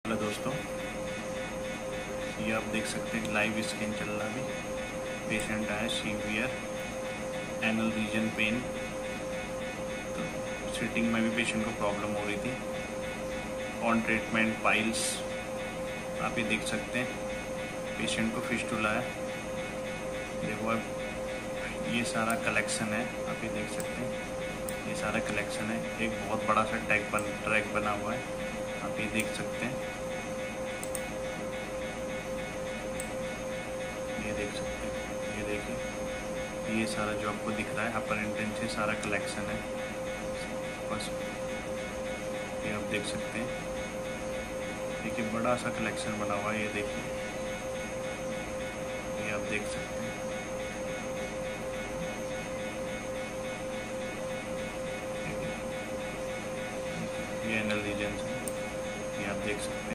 Hello दोस्तों, ये आप देख सकते हैं लाइव स्कैन चल रहा है। अभी पेशेंट आया सीवियर एनल रीजन पेन। तो सिटिंग में भी पेशेंट को प्रॉब्लम हो रही थी। ऑन ट्रीटमेंट पाइल्स आप ये देख सकते हैं। पेशेंट को फिस्टुला है। देखो अब ये सारा कलेक्शन है, आप ये देख सकते हैं। ये सारा कलेक्शन है, एक बहुत बड़ा सा ट्रैक बना हुआ है, आप ये देख सकते हैं। ये देख सकते हैं, ये देखिए, ये सारा जो आपको दिख रहा है अपर इंटेंस से सारा कलेक्शन है बस। ये आप देख सकते हैं, देखिए बड़ा सा कलेक्शन बना हुआ है। ये देखिए, ये आप देख सकते हैं। ये एनल रीजन है, ये आप देख सकते हैं।